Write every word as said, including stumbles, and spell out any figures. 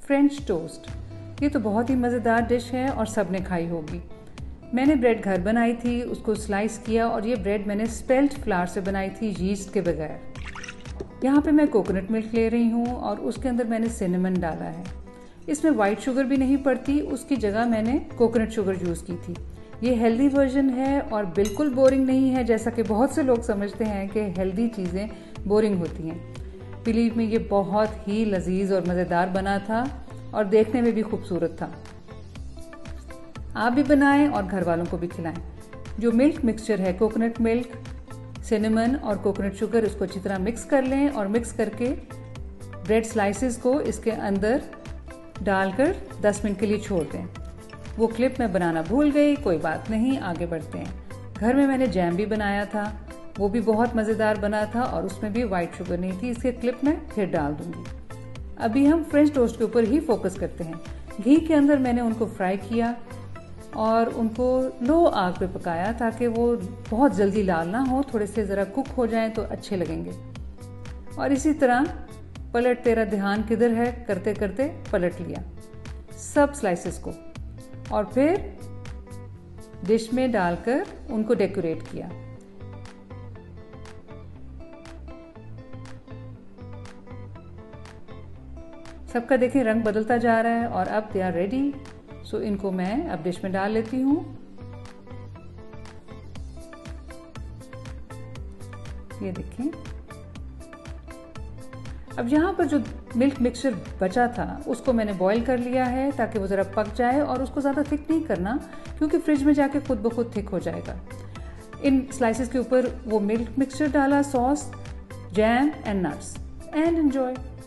French toast. ये तो बहुत ही मज़ेदार डिश है और सब ने खाई होगी। मैंने ब्रेड घर बनाई थी, उसको स्लाइस किया और ये ब्रेड मैंने स्पेल्ट फ्लावर से बनाई थी, यीस्ट के बगैर। यहाँ पे मैं कोकोनट मिल्क ले रही हूँ और उसके अंदर मैंने सिनेमन डाला है। इसमें वाइट शुगर भी नहीं पड़ती, उसकी जगह मैंने कोकोनट शुगर यूज़ की थी। ये हेल्दी वर्जन है और बिल्कुल बोरिंग नहीं है, जैसा कि बहुत से लोग समझते हैं कि हेल्दी चीज़ें बोरिंग होती हैं। बिलीव में ये बहुत ही लजीज और मज़ेदार बना था और देखने में भी खूबसूरत था। आप भी बनाएं और घर वालों को भी खिलाएं। जो मिल्क मिक्सचर है, कोकोनट मिल्क, सिनेमन और कोकोनट शुगर, इसको अच्छी तरह मिक्स कर लें और मिक्स करके ब्रेड स्लाइसेस को इसके अंदर डालकर दस मिनट के लिए छोड़ दें। वो क्लिप मैं बनाना भूल गई, कोई बात नहीं, आगे बढ़ते हैं। घर में मैंने जैम भी बनाया था, वो भी बहुत मज़ेदार बना था और उसमें भी वाइट शुगर नहीं थी। इसके क्लिप मैं फिर डाल दूंगी। अभी हम फ्रेंच टोस्ट के ऊपर ही फोकस करते हैं। घी के अंदर मैंने उनको फ्राई किया और उनको लो आग पे पकाया ताकि वो बहुत जल्दी लाल ना हो, थोड़े से ज़रा कुक हो जाएं तो अच्छे लगेंगे। और इसी तरह पलट तेरा ध्यान किधर है करते करते पलट लिया सब स्लाइसेस को और फिर डिश में डालकर उनको डेकोरेट किया। सबका देखें रंग बदलता जा रहा है और अब दे आर रेडी। सो इनको मैं अब डिश में डाल लेती हूँ। ये देखें। अब यहाँ पर जो मिल्क मिक्सचर बचा था उसको मैंने बॉईल कर लिया है ताकि वो ज़रा पक जाए और उसको ज़्यादा थिक नहीं करना क्योंकि फ्रिज में जाके खुद ब खुद थिक हो जाएगा। इन स्लाइसेस के ऊपर वो मिल्क मिक्सचर डाला, sauce, jam and nuts and enjoy.